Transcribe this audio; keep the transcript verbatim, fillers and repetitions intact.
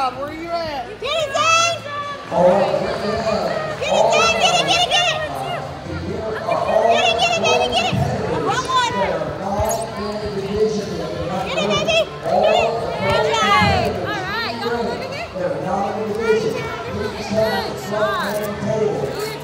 crowd. Where are you at? Get it, Zane! Get it, Zane! Get it, get it, get it! Get it, get it, baby, get it! Wrong one! Get it, baby! Get it! Good job! All right, go over here. Good job!